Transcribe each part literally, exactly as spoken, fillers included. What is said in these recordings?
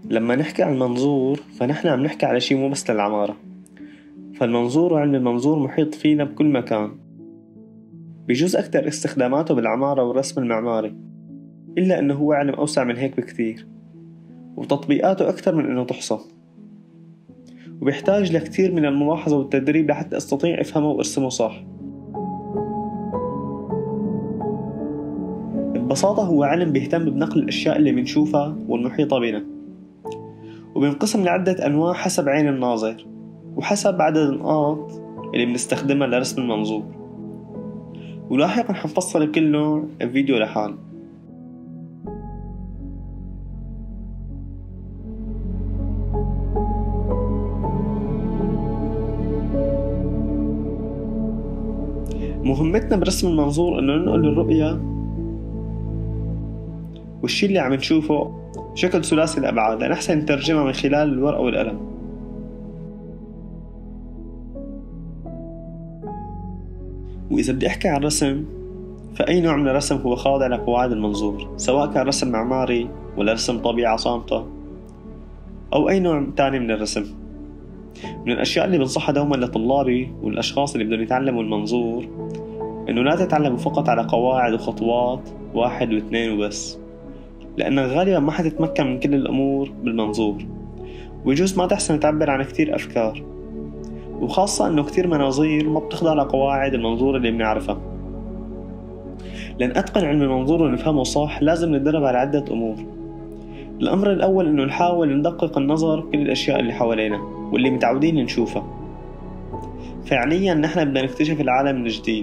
لما نحكي عن المنظور فنحن عم نحكي على شي مو بس للعمارة. فالمنظور وعلم المنظور محيط فينا بكل مكان، بيجوز أكتر استخداماته بالعمارة والرسم المعماري، إلا أنه هو علم أوسع من هيك بكتير، وتطبيقاته أكتر من أنه تحصى، وبيحتاج لكتير من الملاحظة والتدريب لحتى أستطيع أفهمه وأرسمه صح. ببساطة هو علم بيهتم بنقل الأشياء اللي بنشوفها والمحيطة بنا، وبينقسم لعدة أنواع حسب عين الناظر وحسب عدد النقاط اللي بنستخدمها لرسم المنظور، ولاحقا حنفصل بكل نوع فيديو لحال. مهمتنا برسم المنظور انه ننقل الرؤية والشي اللي عم نشوفه بشكل ثلاثي الأبعاد لنحسن نترجمها من خلال الورقة والقلم. وإذا بدي أحكي عن رسم، فأي نوع من الرسم هو خاضع لقواعد المنظور، سواء كان رسم معماري ولا رسم طبيعة صامتة أو أي نوع تاني من الرسم. من الأشياء اللي بنصحها دوما لطلابي والأشخاص اللي بدهم يتعلموا المنظور إنه لا تتعلموا فقط على قواعد وخطوات واحد واثنين وبس، لأنك غالبا ما حتتمكن من كل الأمور بالمنظور، ويجوز ما تحسن تعبر عن كتير أفكار، وخاصة إنه كتير مناظير ما بتخضع لقواعد المنظور اللي بنعرفها. لأن أتقن علم المنظور ونفهمه صح لازم نتدرب على عدة أمور. الأمر الأول إنه نحاول ندقق النظر بكل الأشياء اللي حوالينا واللي متعودين نشوفها. فعليا نحن بدنا نكتشف العالم من جديد.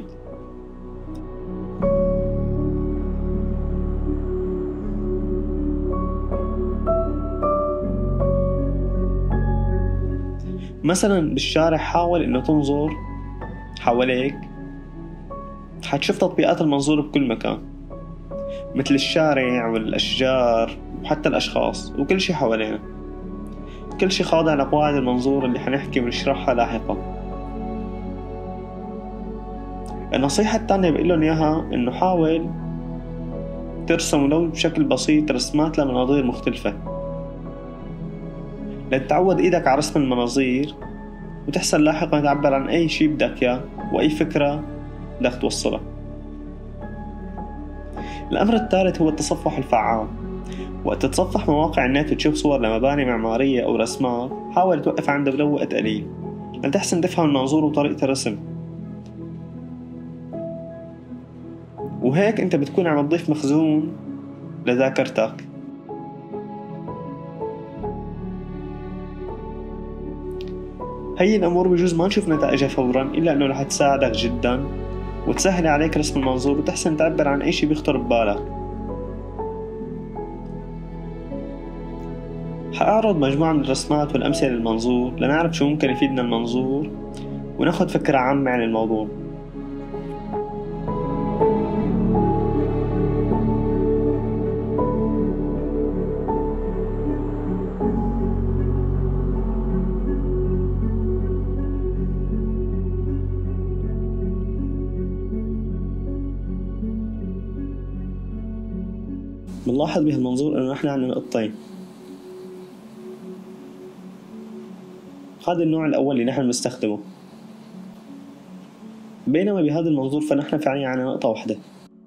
مثلا بالشارع حاول إنه تنظر حواليك، حتشوف تطبيقات المنظور بكل مكان، مثل الشارع والأشجار وحتى الأشخاص وكل شي حوالينا. كل شي خاضع لقواعد المنظور اللي حنحكي ونشرحها لاحقا. النصيحة الثانية بقولن إياها إنه حاول ترسم ولو بشكل بسيط رسمات لمناظير مختلفة، لتتعود إيدك على رسم المناظير وتحسن لاحقا تعبر عن أي شي بدك إياه وأي فكرة بدك توصلها. الأمر الثالث هو التصفح الفعال. وقت تتصفح مواقع النت وتشوف صور لمباني معمارية أو رسمات، حاول توقف عنده ولو وقت قليل لتحسن تفهم المنظور وطريقة الرسم، وهيك أنت بتكون عم تضيف مخزون لذاكرتك. هي الأمور بجوز ما نشوف نتائجها فورا، إلا أنه رح تساعدك جدا وتسهل عليك رسم المنظور وتحسن تعبر عن أي شي بيخطر ببالك. حأعرض مجموعة من الرسمات والأمثلة للمنظور لنعرف شو ممكن يفيدنا المنظور وناخد فكرة عامة عن الموضوع. بنلاحظ بهالمنظور إنه نحن عندنا نقطتين. هذا النوع الأول اللي نحن بنستخدمه، بينما بهذا المنظور فنحن فعليا عندنا نقطة واحدة.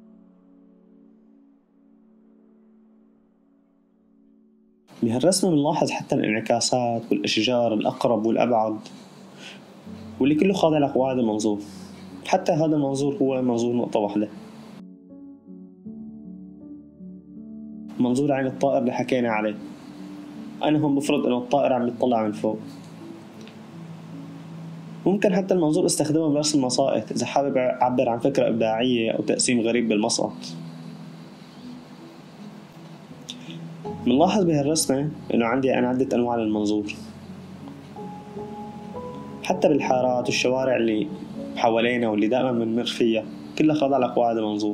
بهالرسم بنلاحظ حتى الانعكاسات والأشجار الأقرب والأبعد، واللي كله خاضع لقواعد المنظور. حتى هذا المنظور هو منظور نقطة واحدة. منظور عين الطائر اللي حكينا عليه، أنا هم بفرض إنه الطائر عم يطلع من فوق. ممكن حتى المنظور استخدمه برسم مساقط إذا حابب أعبر عن فكرة إبداعية أو تقسيم غريب بالمسقط. بنلاحظ بهالرسمة إنه عندي أنا عدة أنواع للمنظور، حتى بالحارات والشوارع اللي حوالينا واللي دائما بنمر فيها كلها خاضعة لقواعد المنظور.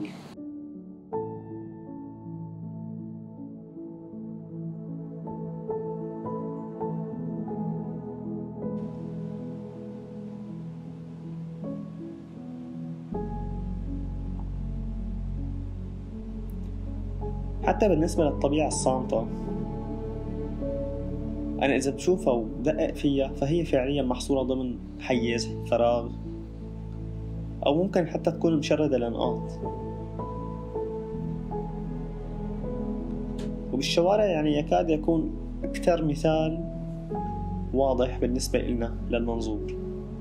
حتى بالنسبة للطبيعة الصامتة أنا إذا بشوفها ودقق فيها فهي فعليا محصورة ضمن حيز فراغ، أو ممكن حتى تكون مشردة لنقاط. وبالشوارع يعني يكاد يكون أكثر مثال واضح بالنسبة لنا للمنظور.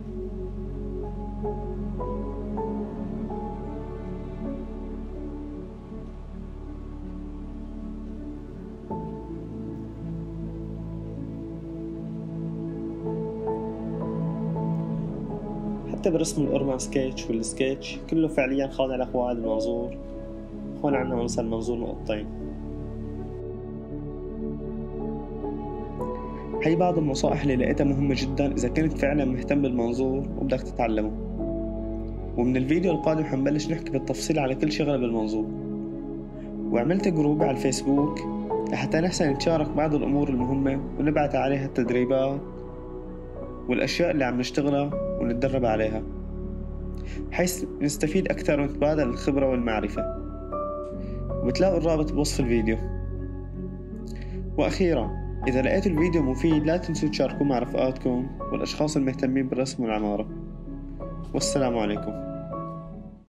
حتى برسم الأوربان سكيتش والسكيتش كله فعليا خاضع لقواعد المنظور. هون عنا مثلا منظور نقطتين. هي بعض النصائح اللي لقيتها مهمة جدا إذا كنت فعلا مهتم بالمنظور وبدك تتعلمه. ومن الفيديو القادم حنبلش نحكي بالتفصيل على كل شغلة بالمنظور. وعملت جروب على الفيسبوك لحتى نحسن نتشارك بعض الأمور المهمة ونبعت عليها التدريبات والأشياء اللي عم نشتغلها ونتدرب عليها، بحيث نستفيد أكثر ونتبادل الخبرة والمعرفة. وبتلاقوا الرابط بوصف الفيديو. وأخيرا، إذا لقيتوا الفيديو مفيد لا تنسوا تشاركوه مع رفقاتكم والأشخاص المهتمين بالرسم والعمارة. والسلام عليكم.